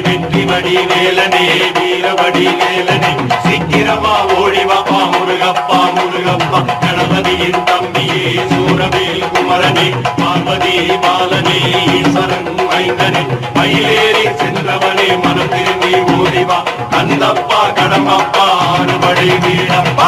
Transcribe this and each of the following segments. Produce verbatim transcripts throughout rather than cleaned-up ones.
வெற்றி வடி வேலனே வீரவடி வேலனே சீக்கிரமா ஓடிவாப்பா முருகப்பா முருகப்பா கணபதியின் தம்பியே சூரவேல் குமரனே பார்வதி பாலனே ஈஸ்வரன் ஐந்தனே மயிலேறி சென்றவனே மனம் திரும்பி ஓடிவா கந்தப்பா கடம்பப்பா அறுபடை வீடப்பா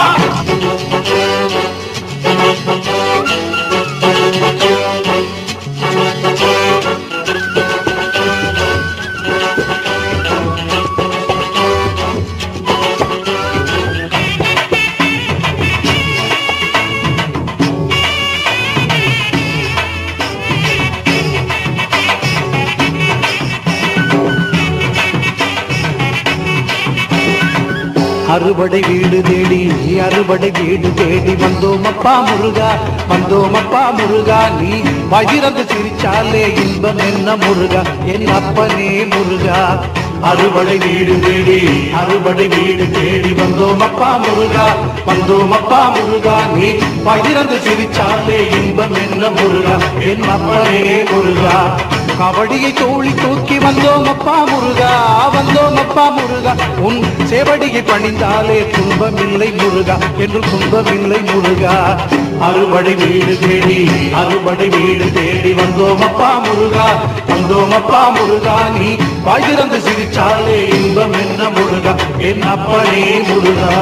அறுபடை வீடு தேடி அறுபடை வீடு தேடி வந்தோம் அப்பா முருகா வந்தோம் அப்பா முருகா நீ பகிரந்து சிரிச்சாலே இன்பம் என்ன முருகா என் அப்பனே முருகா அறுபடை வீடு தேடி அறுபடை வீடு தேடி வந்தோம் அப்பா முருகா வந்தோம் அப்பா முருகா நீ பகிரந்து சிரிச்சாலே இன்பம் என்ன முருகா என் அப்பனே முருகா கபடியை தோழி தூக்கி வந்தோம் அப்பா முருகா வந்தோம் அப்பா முருகா உன் சேவடியை பணிந்தாலே துன்பமில்லை முருகா என்று துன்பமில்லை முருகா அறுபடை வீடு தேடி அறுபடை வீடு தேடி வந்தோம் அப்பா முருகா வந்தோம் அப்பா முருகா நீ வாய்திறந்து சிரிச்சாலே இன்பம் என்ன முருகா என் அப்பனே முருகா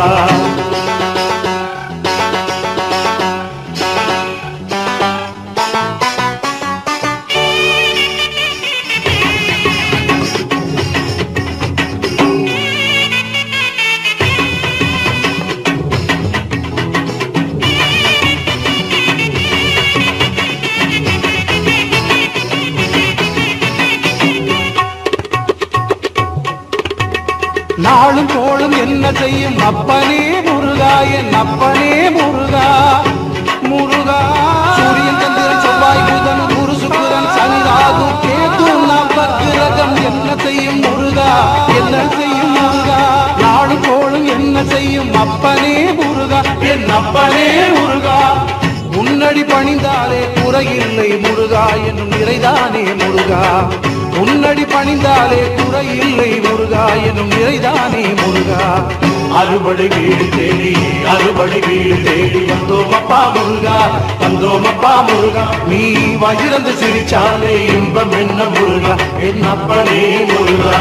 நாளும் தோளும் என்ன செய்யும் அப்பனே முருகா என் அப்பனே முருகா முருகா சூரியன் சந்திரன் செவ்வாய் புதன் குரு சுக்கிரன் சனி ராகு கேது நவகிரகம் என்ன செய்யும் முருகா என்ன செய்யும் முருகா நாளும் தோளும் என்ன செய்யும் அப்பனே முருகா என் அப்பனே முருகா உன்னடி பணிந்தாலே குறையில்லை முருகா என்னும் நிறைதானே முருகா உன்னடி பணிந்தாலே குறையில்லை முருகா எனும் நிறைதானே முருகா அறுபடை வீடு தேடி அறுபடை வீடு தேடி வந்தோம் அப்பா முருகா வந்தோம் அப்பா முருகா நீ வயிறந்து சிரிச்சாலே இன்பம் என்ன முருகா என் அப்பனே முருகா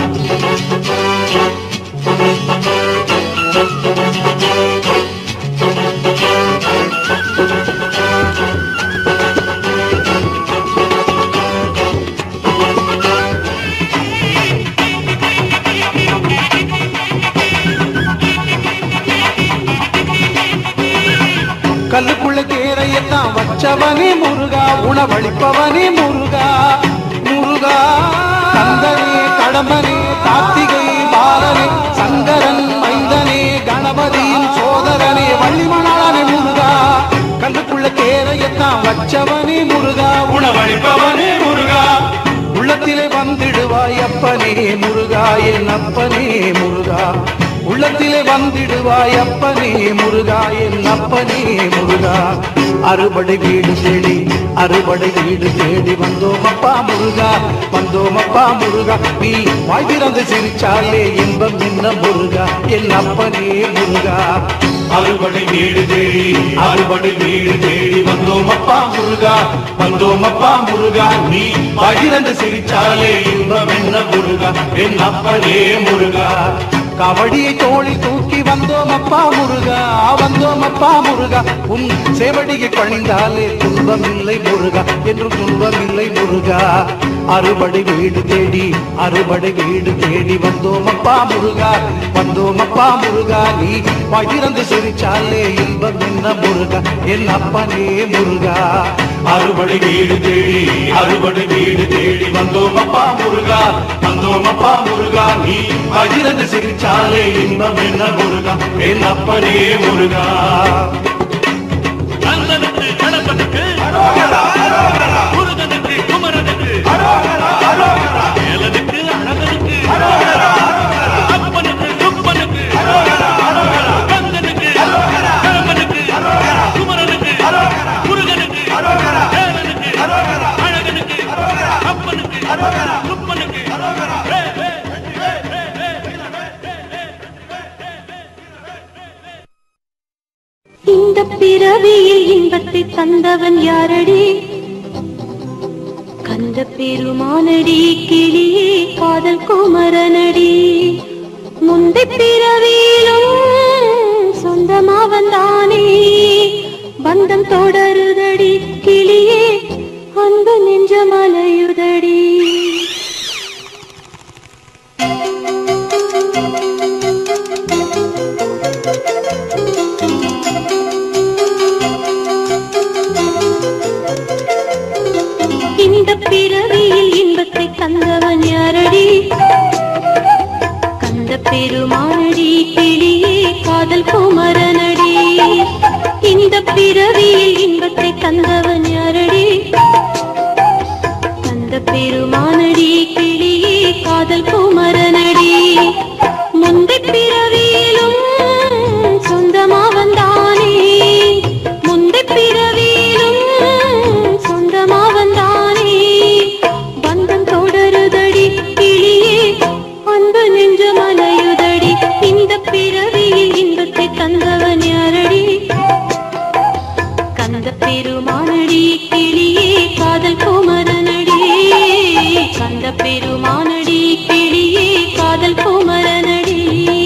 கல்லுக்குள்ள கேரையத்தான் வச்சவனே முருகா உணவளிப்பவனே முருகா முருகா கந்தனே கடம்பனே கார்த்திகை பாலனே சங்கரன் மைந்தனே கணபதியின் சோதரனே வள்ளிமணாளனே முருகா கல்லுக்குள்ள கேரையத்தான் வச்சவனே முருகா உணவளிப்பவனே முருகா உள்ளத்திலே வந்திடுவாய் அப்பனே முருகா என் அப்பனே முருகா உள்ளத்திலே வந்திடுவாய் அப்பனே முருகா என் அப்பனே முருகா அறுபடை வீடு தேடி அறுபடை வீடு தேடி வந்தோம் அப்பா முருகா வந்தோம் அப்பா முருகா நீ வாய் திறந்து சிரிச்சாலே இன்பம் என்ன முருகா என் அப்பனே முருகா அறுபடை வீடு தேடி அறுபடை வீடு தேடி வந்தோம் அப்பா முருகா வந்தோம் அப்பா முருகா நீ வாய் திறந்து சிரிச்சாலே இன்பம் என்ன முருகா என் அப்பனே முருகா கபடியை தோழி தூக்கி வந்தோம் அப்பா முருகா வந்தோம் அப்பா முருகா உன் சேவடியை பணிந்தாலே துன்பமில்லை முருகா என்று துன்பமில்லை முருகா அறுபடை வீடு தேடி அறுபடை வீடு தேடி வந்தோம் அப்பா முருகா வந்தோம் அப்பா முருகா நீ பகிர்ந்து சிரிச்சாலே இன்பம் என்ன முருகா என் அப்பனே முருகா அறுபடை வீடு தேடி அறுபடை வீடு தேடி வந்தோம் அப்பா முருகா வந்தோம் அப்பா முருகா நீ பகிர்ந்து சிரிச்சாலே இன்பம் என்ன முருகா என் அப்பனே முருகா கந்தனுக்கு கணபனுக்கு முருகனுக்கு குமரனுக்கு வேலனுக்கு அழகனுக்கு அப்பனுக்கு துப்பனுக்கு கந்தனுக்கு கணபனுக்கு குமரனுக்கு முருகனுக்கு வேலனுக்கு அழகனுக்கு அப்பனுக்கு துப்பனுக்கு பிறவியில் இன்பத்தை தந்தவன் யாரடி? கந்த பெருமானடி, கிளியே காதல் குமரனடி. முந்தை பிறவியிலும் சொந்தமா வந்தானே, பந்தம் தொடருதடி கிளியே, அன்பு நெஞ்சமலையுதடி. இந்த பிறவியில் இன்பத்தை தந்தவன் யாரடி? கந்த பெருமானடி, கிளியே காதல் குமரனடி. இந்த பிறவியில் இன்பத்தை தந்தவன் யாரடி? கந்த பெருமானடி, கிளியே காதல் குமரனடி. முந்தை பிறவியிலும் சொந்தமா வந்தானே, முந்தை பிறவியிலும் சொந்தமா வந்தானே, பந்தம் தொடருதடி கிளியே, அன்பு நெஞ்சமலையுதடி. இந்த பிறவியில் இன்பத்தை தந்தவன் யாரடி? கந்த பெருமானடி, கிளியே காதல் குமரனடி. கந்த பெருமானடி, கிளியே காதல் குமரனடி.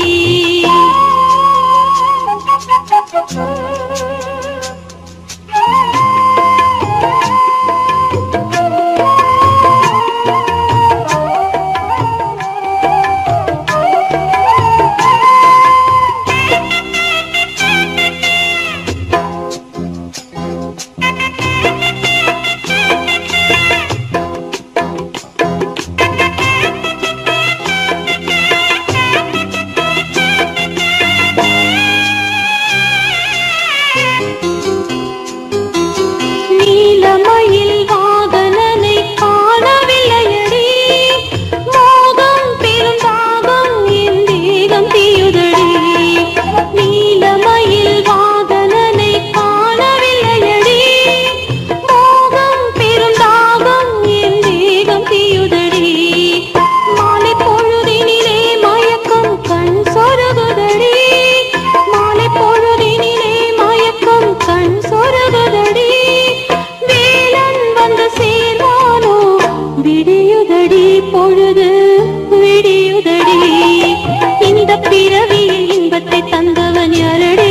பொழுது விடியுதடி. இந்த பிறவியில் இன்பத்தை தந்தவன் யாரடி?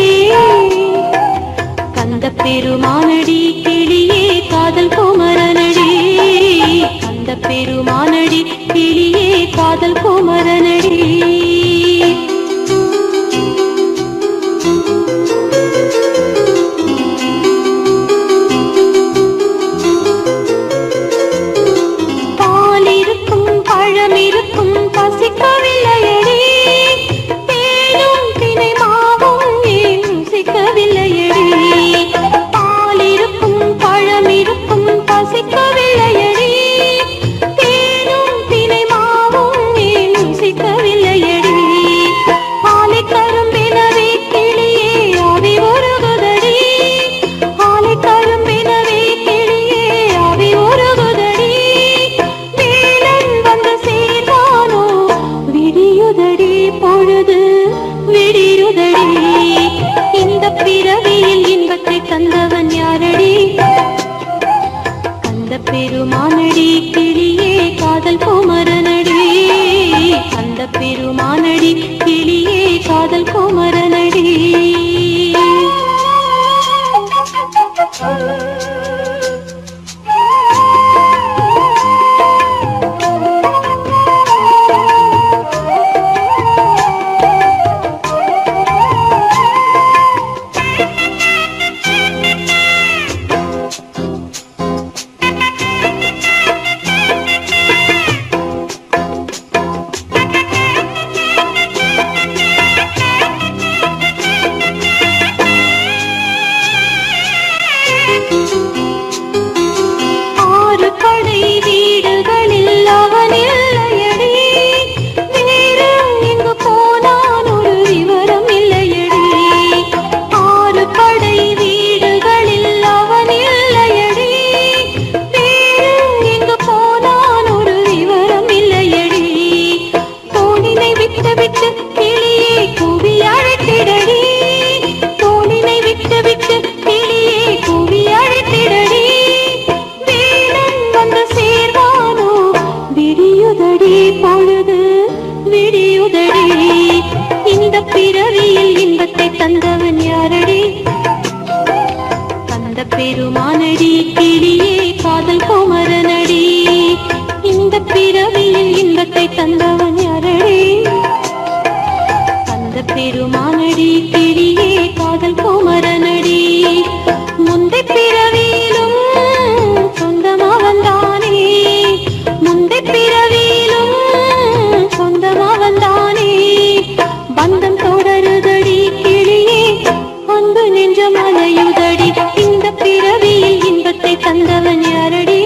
கந்த பெருமானடி, கிளியே காதல் குமரனடி. கந்த பெருமானடி, கிளியே காதல் குமரனடி. பசிக்கவில்லையடி, தேனும் தினை மாவும் ஏன் ருசிக்கவில்லையடி. பால் இருக்கும் பழம் இருக்கும் பசிக்கவில்லையடி, தேனும் தினை மாவும் ஏன் ருசிக்க ஞானத்தை தந்தவன் யாரடி?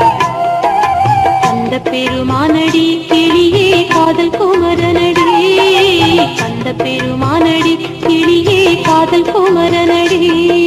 அந்த பெருமானடி கிளியே காதல் குமரனடி. அந்த பெருமானடி கிளியே காதல் குமரனடி.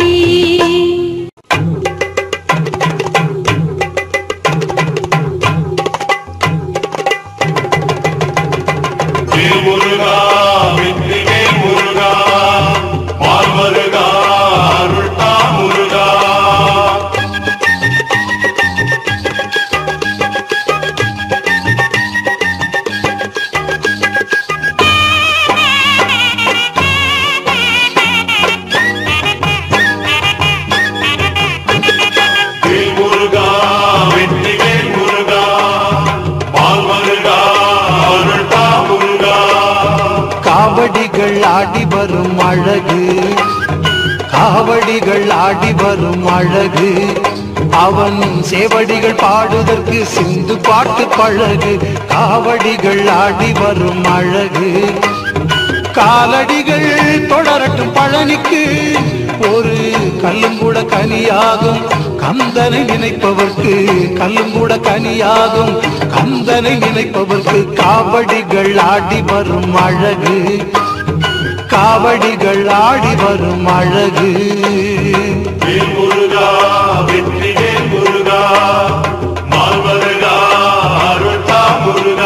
காவடிகள் ஆடி வரும் அழகு, காவடிகள் ஆடி வரும் அழகு, அவன் சேவடிகள் பாடுதற்கு சிந்து பாட்டு பழகு. காவடிகள் ஆடி வரும் அழகு, காலடிகள் தொடரட்டும் பழனிக்கு, ஒரு கல்லும் கூட கனியாகும் கந்தனை நினைப்பவர்க்கு, கல்லும் கூட கனியாகும் கந்தனை நினைப்பவர்க்கு. காவடிகள் ஆடி வரும் அழகு, காவடிகள் ஆடி வரும் அழகு. முருகா வெற்றிவேல் முருகா, மால்வருகா அருள்தா முருகா.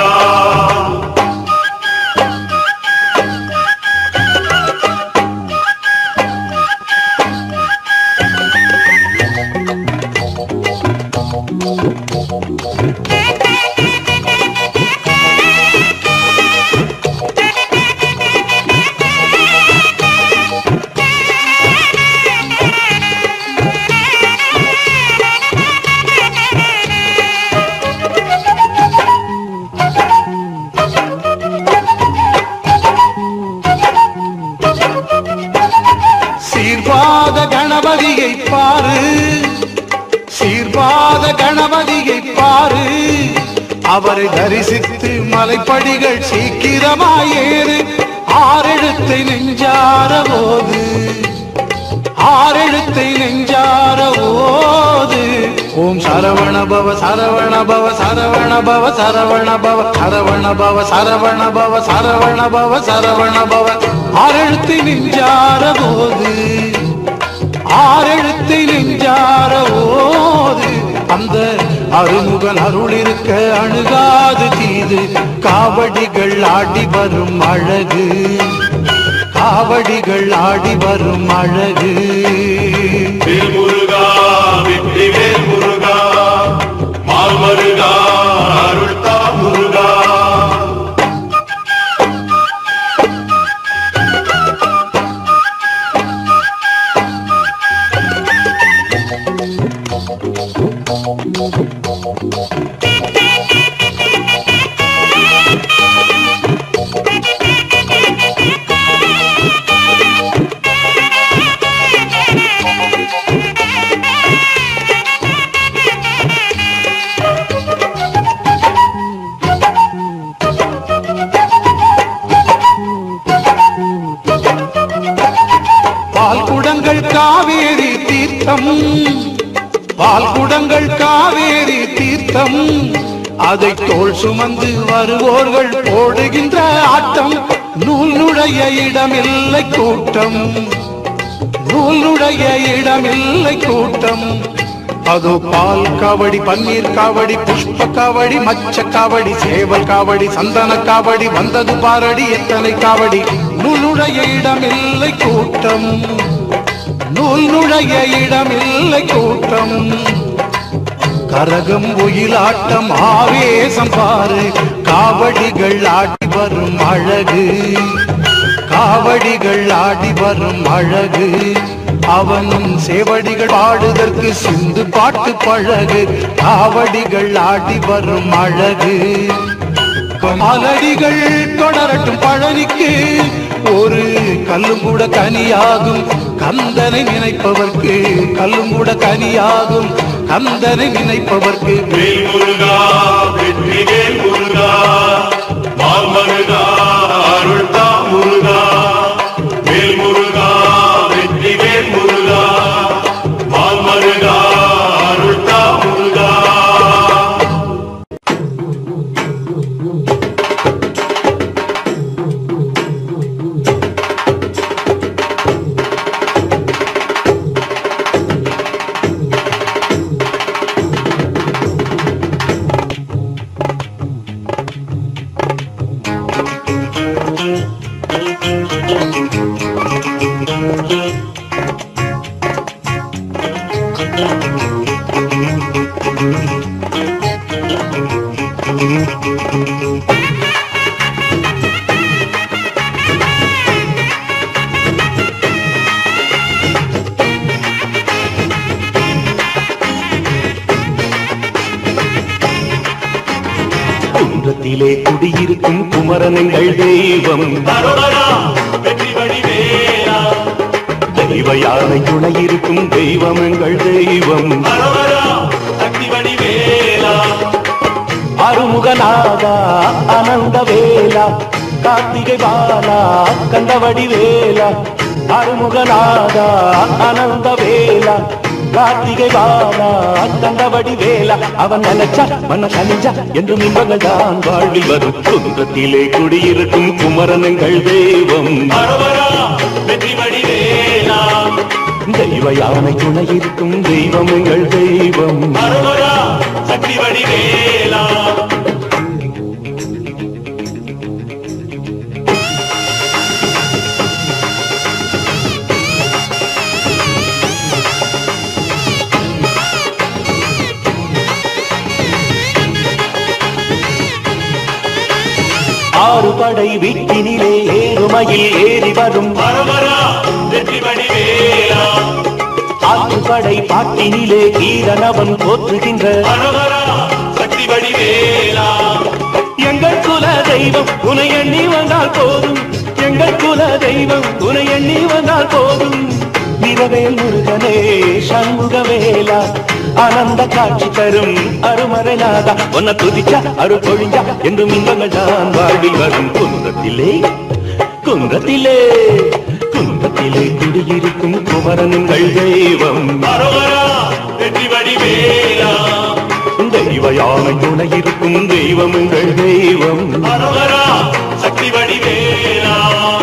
சீர்பாத கணபதியை பாரு, சீர்பாத கணபதியை பாரு, அவரை தரிசித்து மலைப்படிகள் சீக்கிரமாயேறு. ஆறெழுத்தை நெஞ்சார போது, ஆறெழுத்தை நெஞ்சார போது. ஓம் சரவண பவ சரவண பவ சரவண பவ சரவண பவ சரவண பவ சரவண பவ சரவண பவ சரவண பவ. ஆறெழுத்தை நெஞ்சார போது, ஆறெழுத்தை நெஞ்சார போது, அந்த அருமுகன் அருள் இருக்க அணுகாது தீது. காவடிகள் ஆடி வரும் அழகு, காவடிகள் ஆடி வரும் அழகு. முருகா வெற்றிவேல் முருகா, மால்வருகா அருள்தா முருகா. பால்குடங்கள் காவேரி தீர்த்தம், பால்குடங்கள் காவேரி தீர்த்தம், அதை தோள் சுமந்து வருவோர்கள் போடுகின்ற ஆட்டம். நூல் நுழைய இடமில்லை கூட்டம், நூல் நுழைய இடமில்லை கூட்டம். அதோ பால் காவடி, பன்னீர் காவடி, புஷ்ப காவடி, மச்ச காவடி, சேவல் காவடி, சந்தன காவடி, வந்தது பாரடி எத்தனை காவடி. நூல் நுழைய இடமில்லை கூட்டம், நூல் நுழைய இடமில்லை கூட்டம். கரகம் ஒயிலாட்டம் ஆவேசம் பாரு, காவடிகள் ஆடி வரும் அழகு, காவடிகள் ஆடி வரும் அழகு. அவன் சேவடிகள் பாடுதற்கு சிந்து பாட்டு பழகு. காவடிகள் ஆடி வரும் அழகு, காலடிகள் தொடரட்டும் பழனிக்கு, ஒரு கல்லும் கூட கனியாகும் கந்தனை நினைப்பவர்க்கு, கல்லும் கூட கனியாகும் கந்தனை நினைப்பவர்க்கு. வேல் முருகா வெற்றிவேல் முருகா, மால்வருகா அருள்தா முருகா. வேல் முருகா வெற்றிவேல் முருகா, மால்வருகா அருள்தா குன்றத்திலே குடியிருக்கும் குமரனங்கள் தெய்வம் வெற்றி வடிவேலா தெய்வ யானை துணையிருக்கும் தெய்வம் எங்கள் தெய்வம் சக்தி வடிவேலா அருமுகநாதா அனந்த வேலா கார்த்திகை பாலா கந்தவடி வேலா அருமுகநாதா அனந்த வேலா கார்த்திகை பாலா கந்தவடி வேலா அவன் நினைச்சா மன கனிஞ்சா என்றும் இன்பங்கள் தான் வாழ்வில் வரும் குன்றத்திலே குடியிருக்கும் குமரனங்கள் தெய்வம் வெற்றி வடிவேலா தெய்வ யானை துணையிருக்கும் தெய்வம் எங்கள் தெய்வம் சக்தி வடிவேலா ஆறு படை வீட்டினிலே ஏறுமையில் ஏறி வரும் வெற்றி வடிவேலா ஆறு படை பாட்டினிலே கீரனவன் போற்றுகின்ற சக்தி வடிவேலா எங்கள் குல தெய்வம் உனை எண்ணி வந்தால் போதும் எங்கள் குல தெய்வம் உனை எண்ணி வந்தால் போதும் வீரவேல் முருகனே சண்முகவேலா ஆனந்த காட்சி தரும் அருமறைநாதா உன்னை துதிச்சா அரு பொழிஞ்சா என்றும் இன்பங்கள் தான் வாழ்வில் வரும் குன்றத்திலே குன்றத்திலே குன்றத்திலே குடியிருக்கும் குமரனங்கள் தெய்வம் வெற்றி வடிவேலா தெய்வ யானை துணையிருக்கும் தெய்வம் எங்கள் தெய்வம் சக்தி வடிவேலா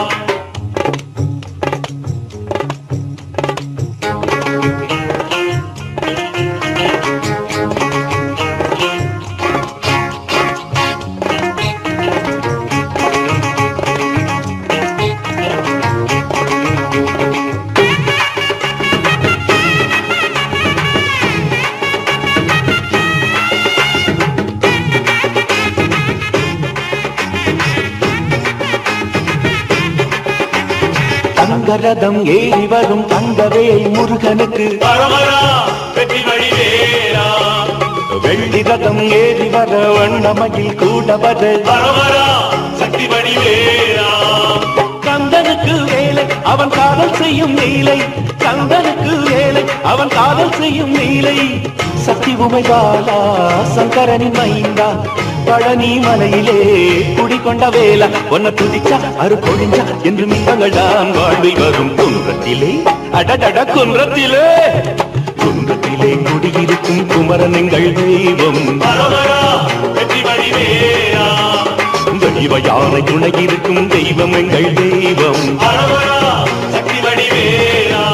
தங்கரதம் ஏறி வரும் தங்கவேல் முருகனுக்கு வெற்றி வடிவேலா வெள்ளி ரதம் ஏறி வர வண்ணமயில் கூட வர சக்தி வடிவேலா கந்தனுக்கு வேலை அவன் காதல் செய்யும் நீலை கந்தனுக்கு வேலை அவன் காதல் செய்யும் நீலை சக்தி உமைபாலா சங்கரனின் மைந்தா பழனி மலையிலே குடிகொண்ட வேலா ஒன்ன துதிச்சா அரு பொழிஞ்சா என்று மின்பங்கள் தான் வாழ்வில் வரும் குன்றத்திலே அடடட குன்றத்திலே குன்றத்திலே குடியிருக்கும் குமரனங்கள் தெய்வம் வெற்றி வடிவேலா தெய்வ யானை துணையிருக்கும் தெய்வம் எங்கள் தெய்வம் சக்தி வடிவேலா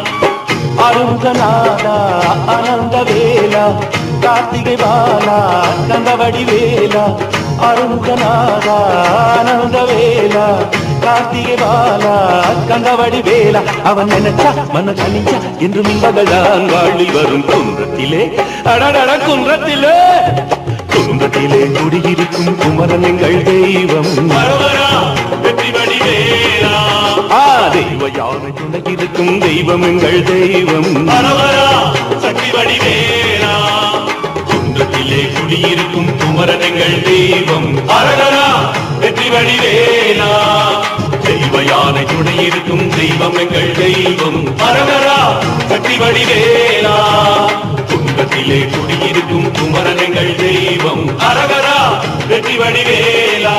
அருங்கநாதா அனந்த வேலா கார்த்திகை பாலா கந்தவடி வேலா அருங்கநாதா அனந்த வேலா கார்த்திகை பாலா கந்தவடி வேலா அவன் நினைச்சா மன கனிஞ்சா என்று மின்பகள் தான் வாழ்வில் வரும் குன்றத்திலே அடடட குன்றத்திலே குன்றத்திலே குடியிருக்கும் குமரனங்கள் தெய்வம் வெற்றி வடிவேலா தெய்வ யானை துணையிருக்கும் தெய்வம் எங்கள் தெய்வம் சக்தி வடிவேலா குன்றத்திலே குடியிருக்கும் குமரனங்கள் தெய்வம் அரகரா வெற்றி வடிவேலா தெய்வ யானை துணையிருக்கும் தெய்வம் எங்கள் தெய்வம் அரகரா சக்தி வடிவேலா குன்றத்திலே குடியிருக்கும் குமரனங்கள் தெய்வம் அரகரா வெற்றி வடிவேலா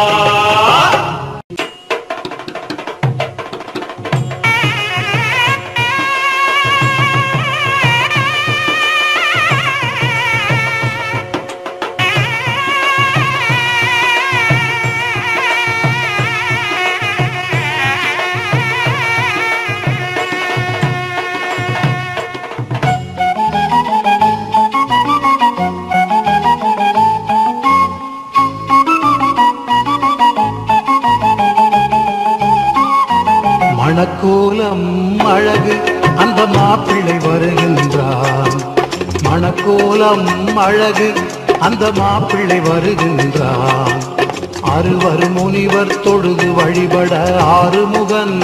மணக்கோலம் அழகு அந்த மாப்பிள்ளை வருகின்றான் மணக்கோலம் அழகு அந்த மாப்பிள்ளை வருகின்றான் அறுவர் முனிவர் தொழுது வழிபட ஆறுமுகன்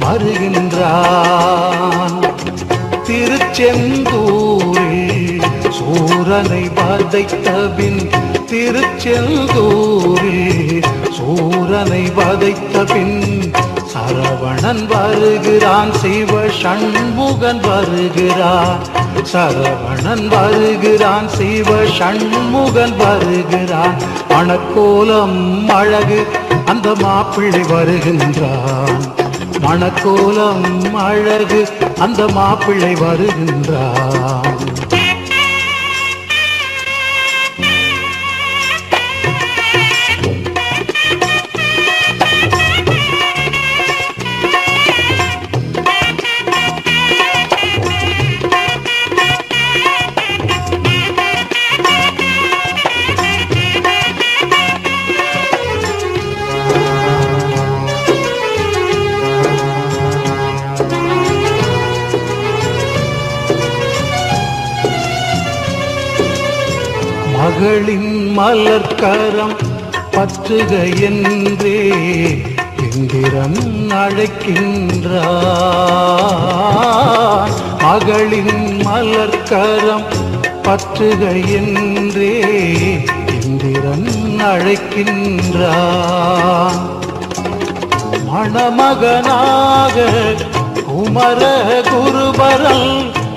வருகின்றான் திருச்செந்தூரில் சூரனை வதைத்த பின் திருச்செந்தூரில் சூரனை வதைத்த பின் சரவணன் வருகிறான், சிவ சண்முகன் வருகிறான். சரவணன் வருகிறான், சிவ சண்முகன் வருகிறான். மணக்கோலம் அழகு அந்த மாப்பிள்ளை வருகின்றான். மணக்கோலம் அழகு அந்த மாப்பிள்ளை வருகின்றான். மகளின் மலர்கரம் பற்றுக என்றே இந்திரன் அழைக்கின்றான். மகளின் மலர்கரம் பற்றுக என்றே இந்திரன் அழைக்கின்றான். மணமகனாக குமர குருபரன்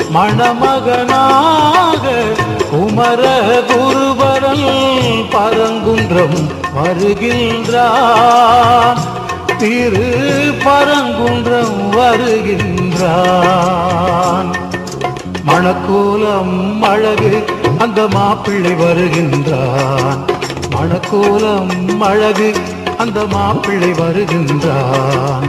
மணமகனாக குமர குருபரன் பரங்குன்றம் வருகின்றான். திரு பரங்குன்றம் வருகின்றான். மணக்கோலம் அழகு அந்த மாப்பிள்ளை வருகின்றான். மணக்கோலம் அழகு அந்த மாப்பிள்ளை வருகின்றான்.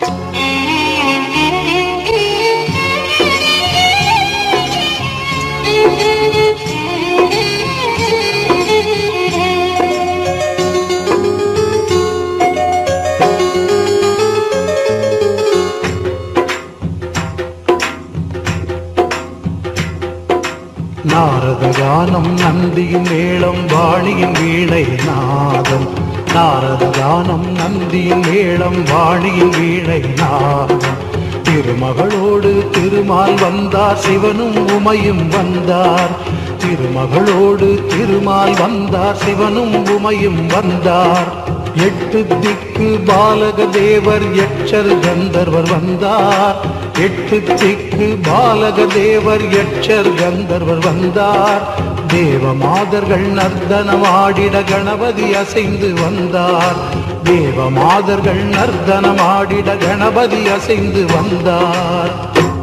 நாரத கானம் நந்தியின் மேளம் வாணியின் வீணை நாதம். நாரத கானம் நந்தியின் மேளம் வாணியின் வீணை நாதம். திருமகளோடு திருமால் வந்தார், சிவனும் உமையும் வந்தார். திருமகளோடு திருமால் வந்தார், சிவனும் உமையும் வந்தார். எட்டு திக்கு பாலக தேவர் யட்சர் கந்தர்வர் வந்தார். எட்டு திக்கு பாலக தேவர் யட்சர் கந்தர்வர் வந்தார். தேவ மாதர்கள் நர்த்தனமாடிட கணபதி அசைந்து வந்தார். தேவ மாதர்கள் நர்த்தனமாடிட கணபதி அசைந்து வந்தார்.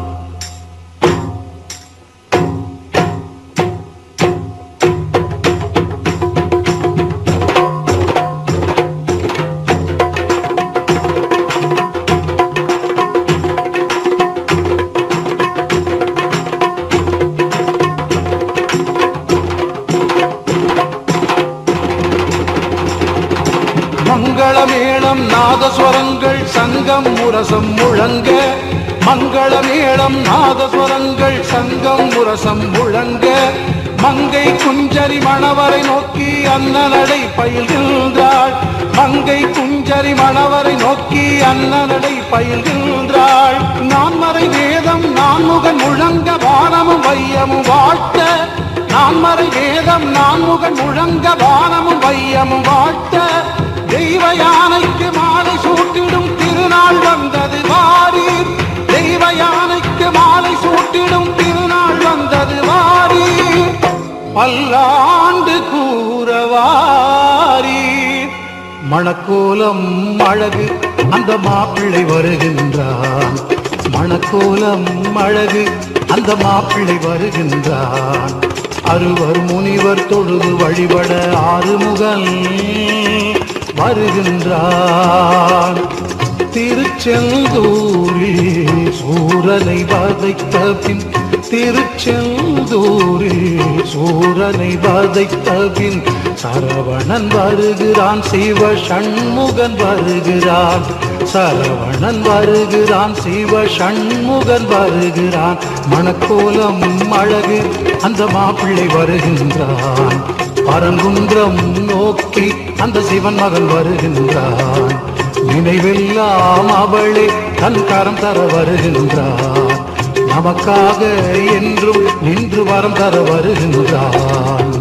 மங்களமேளம் நாதஸ்வரங்கள் சங்கம் முரசம் முழங்க. மங்களமேளம் நாதஸ்வரங்கள் சங்கம் முரசம் முழங்க. மங்கை குஞ்சரி மணவரை நோக்கி அன்னநடை பயில்கின்றாள். மங்கை குஞ்சரி மணவரை நோக்கி அன்னநடை பயில்கின்றாள். நான்மறை வேதம் நான்முகன் முழங்க வானமும் வையமும் வாழ்த்த. நான்மறை வேதம் நான்முகன் முழங்க வானமும் வையமும் வாழ்த்த. தெய்வ யானைக்கு மாலை சூட்டிடும் திருநாள் வந்தது வாரீர். தெய்வ யானைக்கு மாலை சூட்டிடும் திருநாள் வந்தது வாரீர். பல்லாண்டு கூறவாரீர். மணக்கோலம் அழகு அந்த மாப்பிள்ளை வருகின்றான். மணக்கோலம் அழகு அந்த மாப்பிள்ளை வருகின்றான். அறுவர் முனிவர் தொழுது வழிபட ஆறுமுகன் வருகின்றான். திருச்செந்தூரில் சூரனை வதைத்த பின் திருச்செந்தூரில் சூரனை வதைத்த பின் சரவணன் வருகிறான், சிவ சண்முகன் வருகிறான். சரவணன் வருகிறான், சிவ சண்முகன் வருகிறான். மணக்கோலம் அழகு அந்த மாப்பிள்ளை வருகின்றான். பரங்குன்றம் நோக்கி அந்த சிவன் மகன் வருகின்றான். நினைவெல்லாம் அவளே தன் கரம் தர வருகின்றான். நமக்காக என்றும் நின்று வரம் தர வருகின்றான்.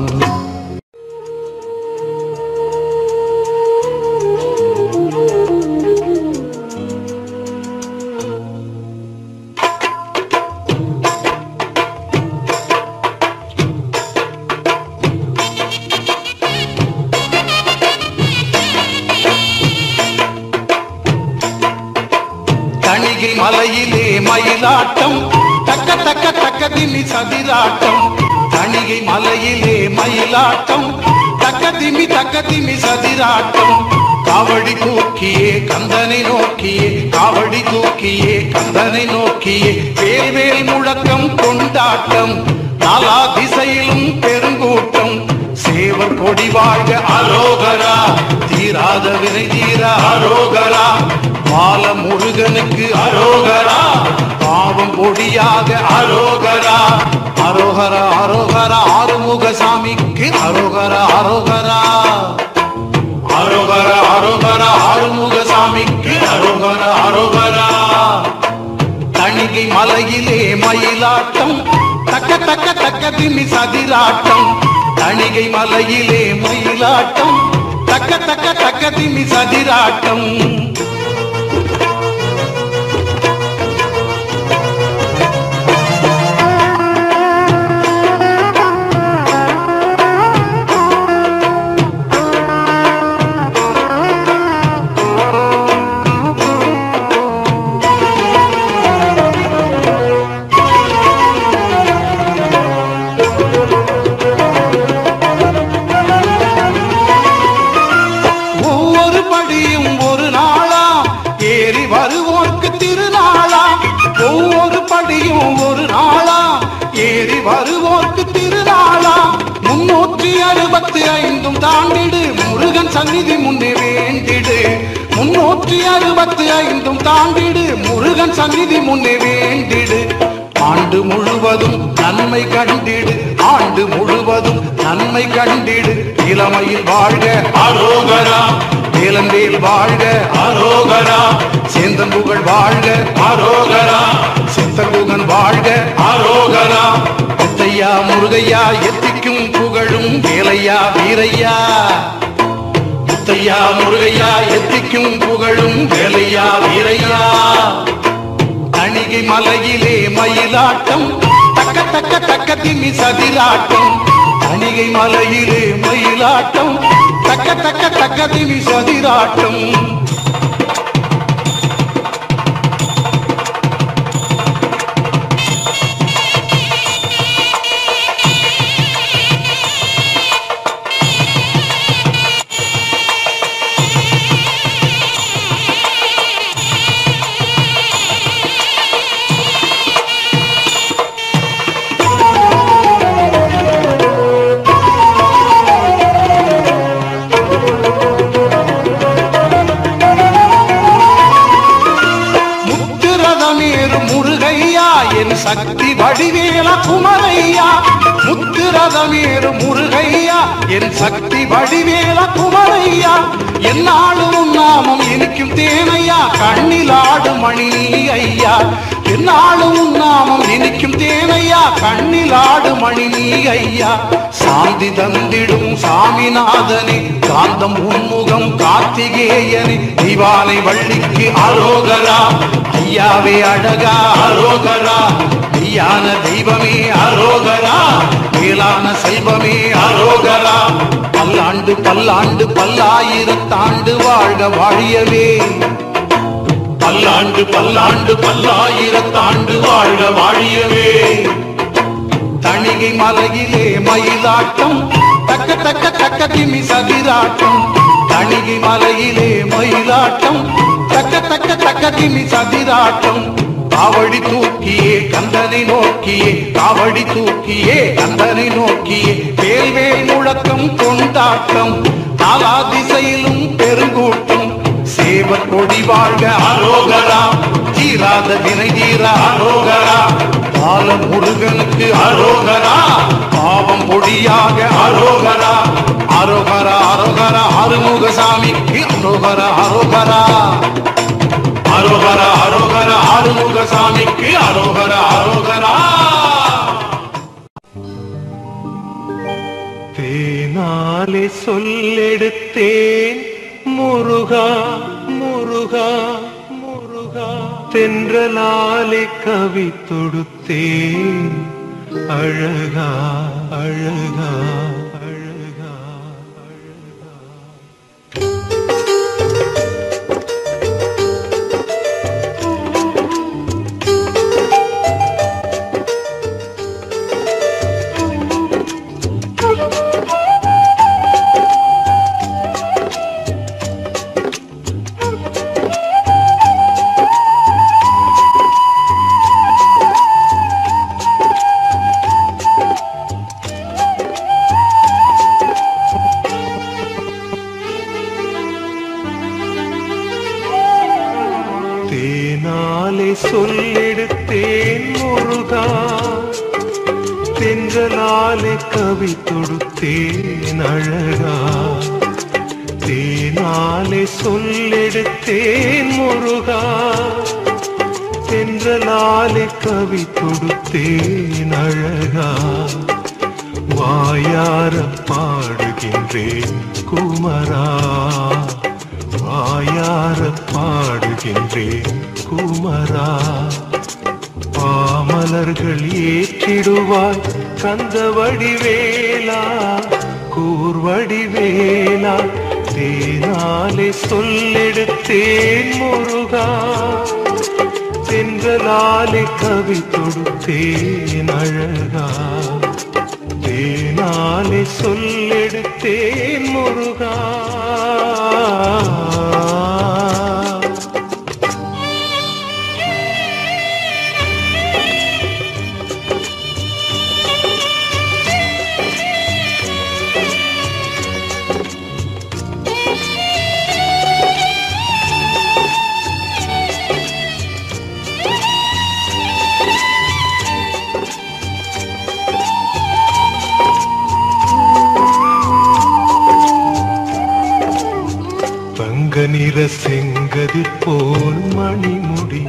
தணிகை மலையிலே மயிலாட்டம் தக்க தக்க தக்க திமி சதிராட்டம். தணிகை மலையிலே மயிலாட்டம் தக்க திமி தக்க திமி சதிராட்டம். காவடி தூக்கியே கந்தனை நோக்கியே காவடி தூக்கியே கந்தனை நோக்கியே வேல் வேல் முழக்கம் கொண்டாட்டம். நாலா திசையிலும் பெருங்கூட்டம் சேவர் கொடி வாழ்க அரோகரா. தீராத வினை தீர அரோகரா. பால முருகனுக்கு அரோகரா. பாவம் பொடியாக அரோகரா. அரோகரா அரோகரா ஆறுமுக சாமிக்கு அரோகரா அரோகரா. அரோகரா அரோகரா ஆறுமுக சாமிக்கு அரோகரா அரோகரா. தணிகை மலையிலே மயிலாட்டம் தக்க தக்க தக்க திமி சதிராட்டம். தணிகை மலையிலே மயிலாட்டம் தக்க தக்க தக்க திமி சதிராட்டம். ஒரு நாளா ஏறி வருவோர்க்கு திருநாளா. முன்னூற்றி அறுபத்தி ஐந்தும் தாண்டிடு முருகன் சந்நிதி முன்னே வேண்டிடு. முன்னூற்றி அறுபத்தி ஐந்தும் தாண்டிடு முருகன் சந்நிதி முன்னே வேண்டிடு. ஆண்டு முழுவதும் நன்மை கண்டிடு ஆண்டு முழுவதும் நன்மை கண்டிடு. இளமையில் வாழ்க அரோகரா. வேலந்தேல் வாழ்க அரோகரா. சேந்தன் புகழ் வாழ்க அரோகரா. சித்தகுகன் வாழ்க அரோகரா. முத்தையா முருகையா எத்திக்கும் புகழும் வேலையா வீரையா. முத்தையா முருகையா எத்திக்கும் புகழும் வேலையா வீரையா. தணிகை மலையிலே மயிலாட்டம் தக்க தக்க தக்க திமி சதிராட்டம். தணிகை மலையிலே மயிலாட்டம் தக்க தக்க தக்க திமி சதிராட்டம். சக்தி வடிவேல குமரையா. முத்துரதமேறு முருகையா என் சக்தி வடிவேல குமரையா. என்னாலும் நாமம் இனிக்கும் தேனையா கண்ணிலாடு மணி ஐயா. என்னாலும் நாமம் இனிக்கும் தேனையா கண்ணிலாடு மணி ஐயா. சாந்தி தந்திடும் சாமிநாதனே காந்தம் உன்முகம் கார்த்திகேயனே. திவானை வள்ளிக்கு அரோகரா. ஐயாவே அழகா அரோகரா. மெய்யான தெய்வமே அரோகரா. மேலான செல்வமே அரோகரா. பல்லாண்டு பல்லாண்டு பல்லாயிரத்தாண்டு வாழ்க வாழியவே. பல்லாண்டு பல்லாண்டு பல்லாயிரத்தாண்டு வாழ்க வாழியவே. தணிகை மலையிலே மயிலாட்டம் தக்க தக்க தக்க திமி சதிராட்டம். தணிகை மலையிலே மயிலாட்டம் தக்க தக்க தக்க திமி சதிராட்டம். காவடி தூக்கியே கந்தனை நோக்கியே காவடி தூக்கியே கந்தனை நோக்கியே வேல் வேல் முழக்கம் கொண்டாட்டம். நாலா திசையிலும் பெருங்கூட்டம் சேவர் கொடி வாழ்க அரோகரா. தீராத வினை தீர அரோகரா. பால முருகனுக்கு அரோகரா. பாவம் பொடியாக அரோகரா. அரோகரா அரோகரா ஆறுமுக சாமிக்கு அரோகரா அரோகரா. அரோகரா அரோகரா ஆறுமுக சாமிக்கு அரோகரா அரோகரா. தேனாலே சொல்லெடுத்தேன் முருகா முருகா முருகா, தென்றலாலே கவி தொடுத்தேன் அழகா அழகா அழகா அழகா. தேனாலே சொல்லெடுத்தேன் முருகா, தென்றலாலே கவி தொடுத்தேன் அழகா. தேனாலே சொல்லெடுத்தேன் முருகா, தென்றலாலே கவி தொடுத்தேன் அழகா. வாயார பாடுகின்றேன் குமரா, வாயார பாடுகின்றேன் குமரா. பாமலர்கள் ஏற்றிடுவாய் கந்த வடிவேலா, கூர்வடிவேலா. தேனாலே சொல்லெடுத்தேன் முருகா, தென்றலாலே கவி தொடுத்தேன் அழகா. தேனாலே சொல்லெடுத்தேன் முருகா. நிற செங்கதிர் போல் மணிமுடி,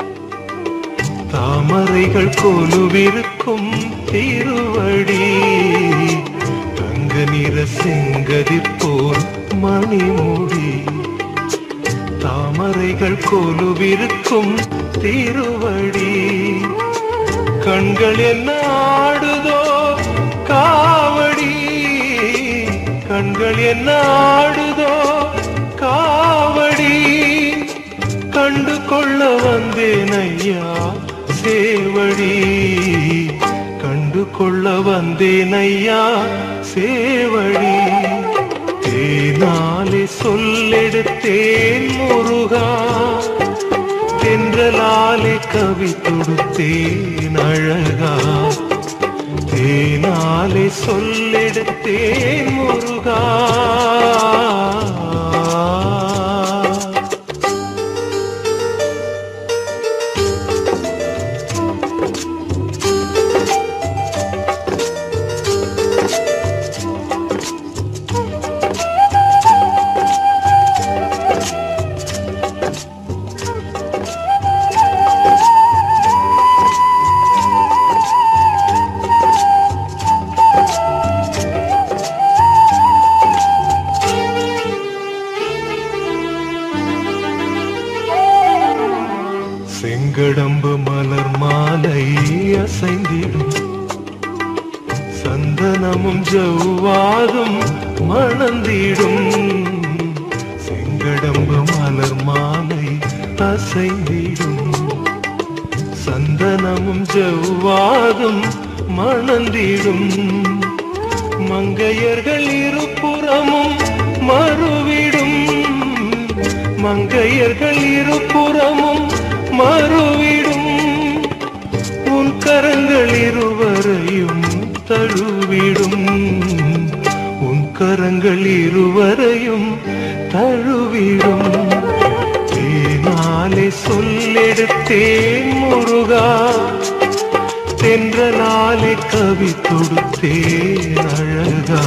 தாமரைகள் கொலுவிருக்கும் திருவடி. தங்க நிற செங்கதிர் போல் மணிமுடி, தாமரைகள் கொலுவிருக்கும் திருவடி. கண்கள் என்ன ஆடுதோ காவடி, கண்கள் என்ன ஆடுதோ காவடி. கண்டு கொள்ள வந்தேன் ஐயா சேவடி, கண்டு கொள்ள வந்தேன் ஐயா சேவடி. தேனாலே சொல்லெடுத்தேன் முருகா, தென்றலாலே கவி தொடுத்தேன் அழகா. தேனாலே சொல்லெடுத்தேன் முருகா. செங்கடம்பு மலர் மாலை அசைந்திடும், சந்தனமும் ஜவ்வாதும் மணந்திடும். செங்கடம்பு மலர் மாலை அசைந்திடும், சந்தனமும் ஜவ்வாதும் மணந்திடும். மங்கையர்கள் இருபுறமும் மறுவிடும், மங்கையர்கள் இருபுறமும் மறுவிடும். உன் கரங்கள் இருவரையும் தழுவிடும், உன் கரங்கள் இருவரையும் தழுவிடும். தேனாலே சொல்லெடுத்தேன் முருகா, தென்றலாலே கவி தொடுத்தேன் அழகா.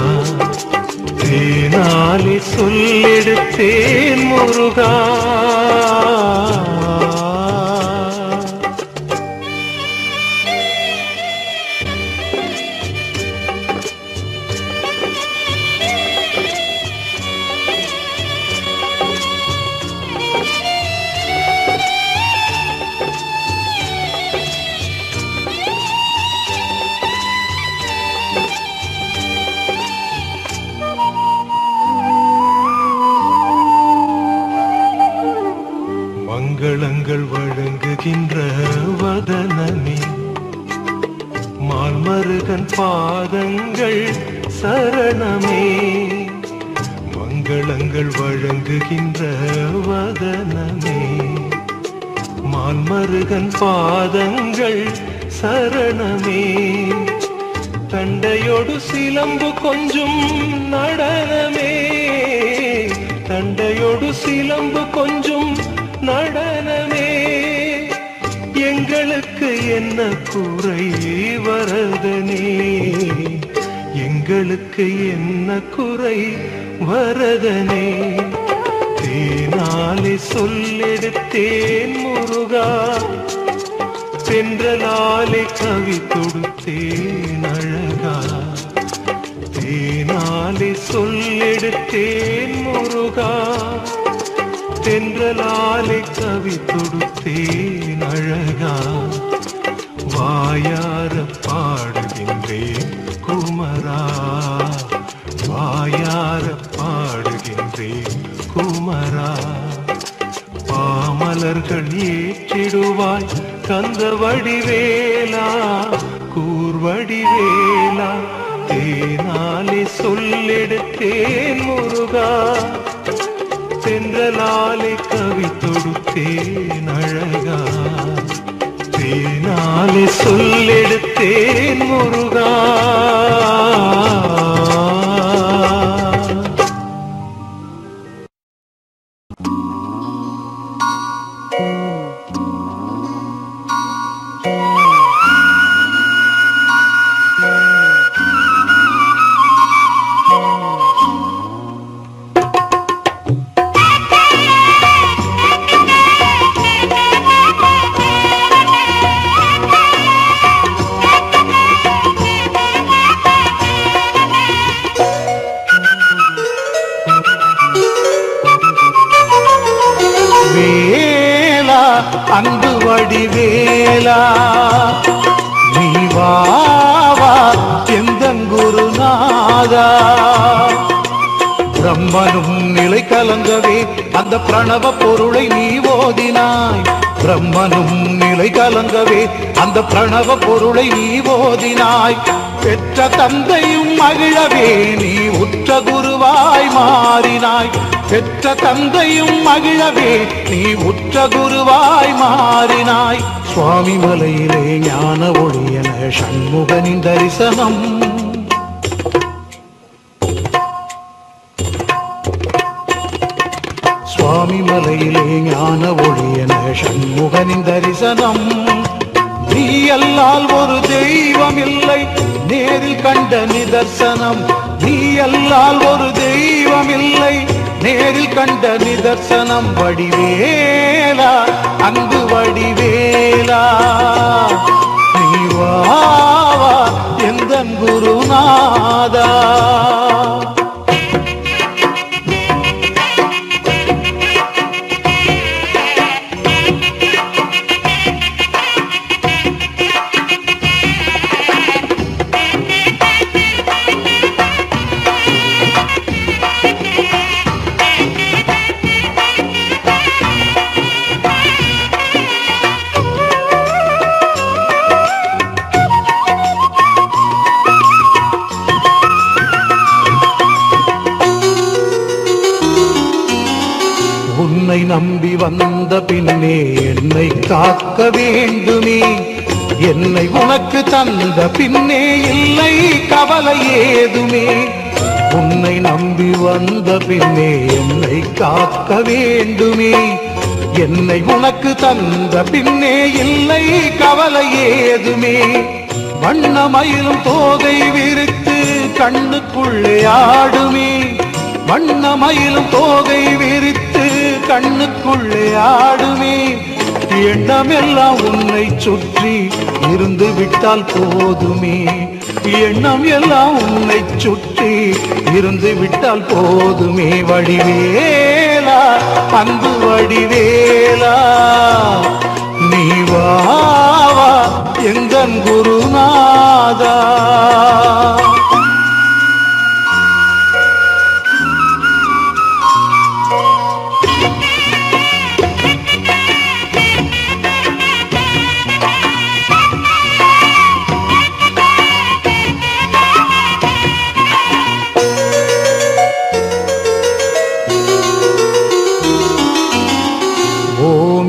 தேனாலே சொல்லெடுத்தேன் முருகா. மங்களங்கள் வழங்குகின்ற வதனமே மால்மருகன் பாதங்கள் சரணமே மங்களங்கள் வழங்குகின்ற வதனமே மால்மருகன் பாதங்கள் சரணமே தண்டையோடு சிலம்பு கொஞ்சம் நடனமே தண்டையோடு சிலம்பு கொஞ்சம் நடனமே எங்களுக்கு என்ன குறை வரதனே எங்களுக்கு என்ன குறை வரதனே தேனாலே சொல்லெடுத்தேன் முருகா சென்றலாலே கவி தொடுத்தேன் அழகா தேனாலே சொல்லெடுத்தேன் முருகா தென்றலாலே கவி தொடுத்தேன் அழகா வாயார பாடுகின்றேன் குமரா வாயார பாடுகின்றேன் குமரா பாமலர்கள் ஏற்றிடுவாய் கந்த வடிவேலா கூர்வடிவேலா தேனாலே சொல்லெடுத்தேன் முருகா தென்றலாலே கவி தொடுத்தேன் அழகா தேனாலே சொல்லெடுத்தேன் முருகா அன்பு வடிவேலா நீ வா வா எந்தன் குருநாதா பிரம்மனும் நிலை கலங்கவே அந்த பிரணவ பொருளை நீ ஓதினாய் பிரம்மனும் நிலை கலங்கவே அந்த பிரணவ பொருளை நீ ஓதினாய் பெற்ற தந்தையும் மகிழவே நீ உற்ற குருவாய் மாறினாய் பெற்ற தந்தையும் மகிழவே நீ உற்ற குருவாய் மாறினாய் சுவாமி மலையிலே ஞான ஒளியன சண்முகனின் தரிசனம் சுவாமி மலையிலே ஞான ஒளியன சண்முகனின் தரிசனம் நீ அல்லால் ஒரு தெய்வம் இல்லை நேரில் கண்ட நிதர்சனம் நீ அல்லால் ஒரு தெய்வம் இல்லை நேரில் கண்ட நிதர்சனம் வடிவேலா அன்பு வடிவேலா நீ வா வா எந்தன் குருநாதா உன்னை நம்பி வந்த பின்னே என்னை காக்க வேண்டுமே என்னை உனக்கு தந்த பின்னே இல்லை கவலை ஏதுமே உன்னை நம்பி வந்த பின்னே என்னை காக்க வேண்டுமே என்னை உனக்கு தந்த பின்னே இல்லை கவலை ஏதுமே வண்ணமயிலும் தோகை விரித்து கண்ணுக்குள்ளே ஆடுமே வண்ணமயிலும் தோகை விரித்து கண்ணுக்குள்ளே ஆடுமே எண்ணமெல்லாம் உன்னை சுற்றி இருந்து விட்டால் போதுமே எண்ணம் எல்லாம் உன்னை சுற்றி இருந்து விட்டால் போதுமே வடிவேலா அன்பு வடிவேலா நீ வா வா எங்கன் குருநாதா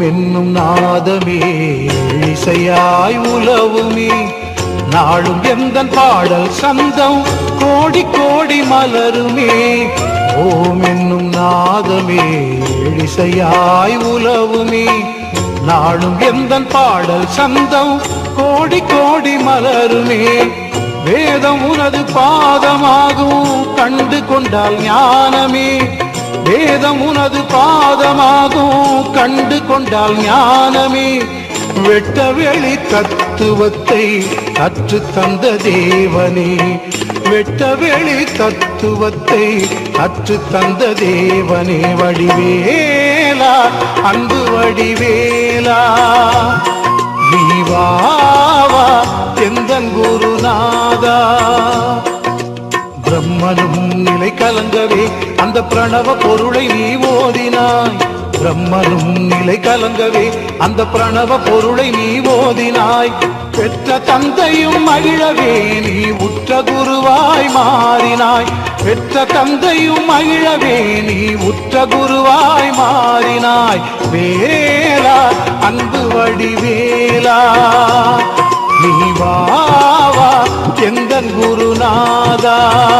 என்னும் நாதமே இசையாய் உலவுமே நாளும் எந்தன் பாடல் சந்தம் கோடி கோடி மலருமே ஓம் என்னும் நாதமே இசையாய் உலவுமே நாளும் எந்தன் பாடல் சந்தம் கோடி கோடி மலருமே வேதம் உனது பாதமாகும் கண்டு கொண்டால் ஞானமே வேதம் உனது பாதமாகும் கண்டு கொண்டால் ஞானமே வெட்ட வெளி தத்துவத்தை கற்று தந்த தேவனே வெட்ட வெளி தத்துவத்தை கற்று தந்த தேவனே வடிவேலா அன்பு வடிவேலா நீ வா வா எந்தன் குருநாதா பிரம்மனும் நிலை கலங்கவே அந்த பிரணவ பொருளை நீ ஓதினாய் பிரம்மனும் நிலை கலங்கவே அந்த பிரணவ பொருளை நீ ஓதினாய் பெற்ற தந்தையும் மகிழவே நீ உற்ற குருவாய் மாறினாய் பெற்ற தந்தையும் மகிழவே நீ உற்ற குருவாய் மாறினாய் வேலா அன்பு வடிவேலா நீ வா வா எந்தன் குருநாதா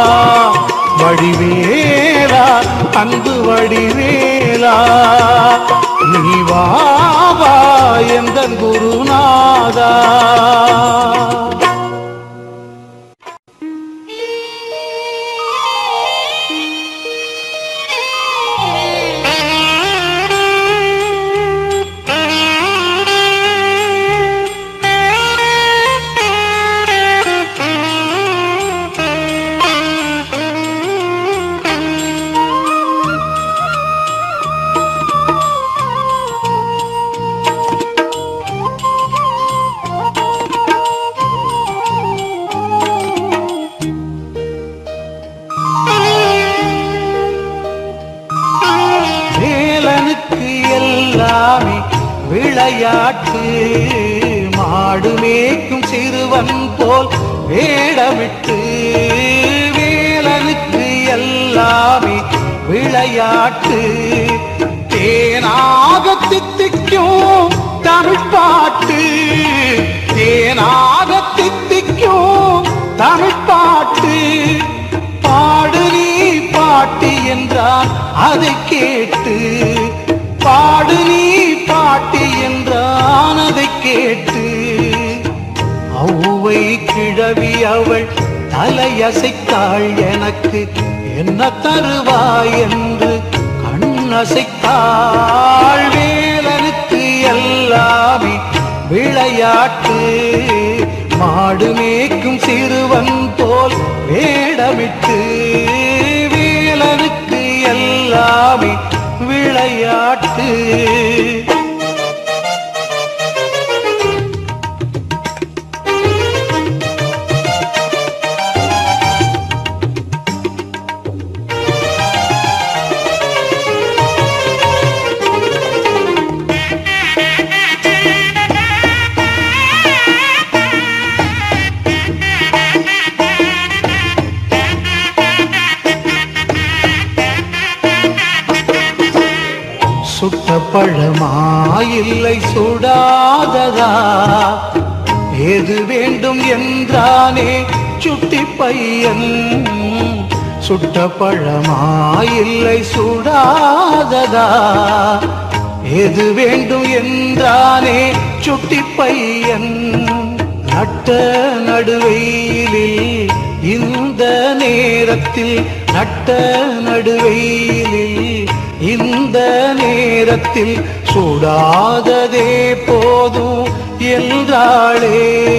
வடிவேலா அன்பு வடிவேலா நீ வா வா எந்தன் குருநாதா விளையாட்டு மாடு மேய்க்கும் சிறுவன் போல் வேடமிட்டு வேலனுக்கு எல்லாமே விளையாட்டு தேனாக தித்திக்கும் தமிழ் பாட்டு தேனாக தித்திக்கும் தமிழ் பாட்டு பாடு நீ பாட்டு என்றான் அதை கேட்டு பாடு நீ பாட்டு என்றான் அதை கேட்டு அவ்வை கிழவி அவள் தலையசைத்தாள் எனக்கு என்ன தருவாய் என்று கண்ணசைத்தாள் வேலனுக்கு எல்லாமே விளையாட்டு மாடு மேய்க்கும் சிறுவன் போல் வேடமிட்டு வேலனுக்கு எல்லாமே விளையாட்டு சுட்ட பழமா இல்லை சுடாததா ஏது வேண்டும் என்றானே சுட்டி பையன் சுட்ட பழமா இல்லை சுடாததா ஏது வேண்டும் என்றானே சுட்டி பையன் நட்ட நடுவெயிலில் இந்த நேரத்தில் நட்ட நடுவெயிலில் இந்த நேரத்தில் சுடாததே போதும் என்றாளே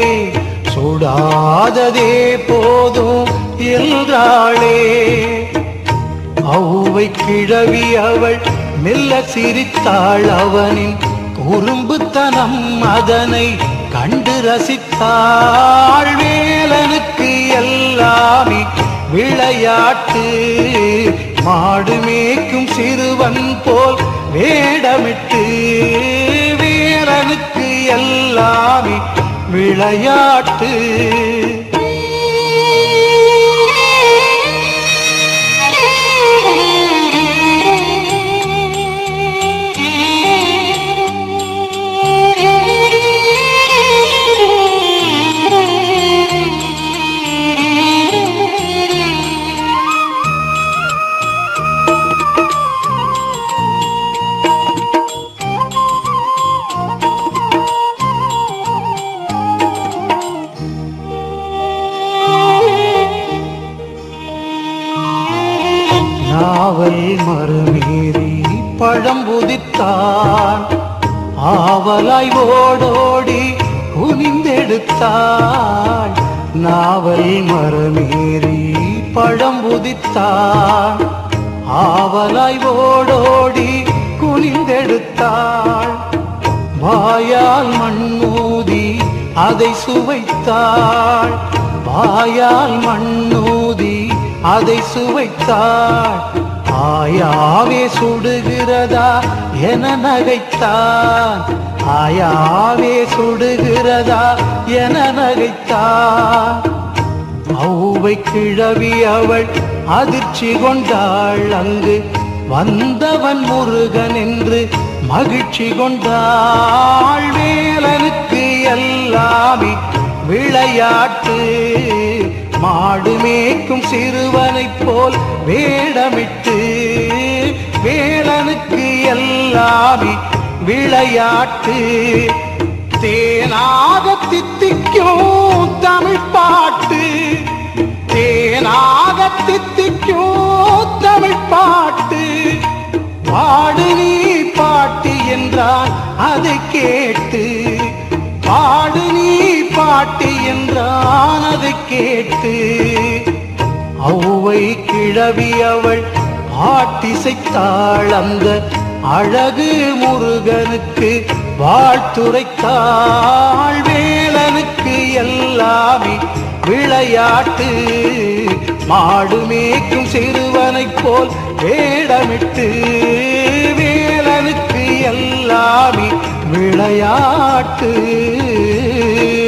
சுடாததே போதும் என்றாளே அவ்வை கிழவி அவள் மெல்ல சிரித்தாள் அவனின் குறும்புத்தனம் அதனை கண்டு ரசித்தாள் வேலனுக்கு எல்லாமே விளையாட்டு மாடு மேய்க்கும் சிறுவன் போல் வேடமிட்டு வேலனுக்கு எல்லாமே விளையாட்டு சுவைத்தான். ஆவலாய் ஓடோடி குனிந்தெடுத்தாள். நாவல் மரமேறி பழம் உதித்தான். ஆவலாய் ஓடோடி குனிந்தெடுத்தாள். வாயால் மண்ணூதி அதை சுவைத்தாள். வாயால் மண்ணூதி அதை சுவைத்தாள். ஆயாவே சுடுகிறதா என நகைத்தான். ஆயாவே சுடுகிறதா என நகைத்தான். ஔவை கிழவி அவள் அதிர்ச்சி கொண்டாள். அங்கு வந்தவன் முருகன் என்று மகிழ்ச்சி கொண்டாள். வேலனுக்கு எல்லாமே விளையாட்டு. மாடு மேய்க்கும் சிறுவனைப் போல் வேடமிட்டு. வேலனுக்கு எல்லாமே விளையாட்டு. தேனாக தித்திக்கும் தமிழ் பாட்டு. தேனாக தித்திக்கும் தமிழ் பாட்டு. பாடு நீ பாட்டு என்றான் அதை கேட்டு. பாடு நீ பாட்டு என்றான் அதை கேட்டு. ஔவை கிழவி அவள் பாட்டிசைத்தாள். அந்த அழகு முருகனுக்கு வாழ்த்துரைத்தாள். வேலனுக்கு எல்லாமே விளையாட்டு. மாடு மேய்க்கும் சிறுவனைப் போல் வேடமிட்டு. வேலனுக்கு எல்லாமே விளையாட்டு.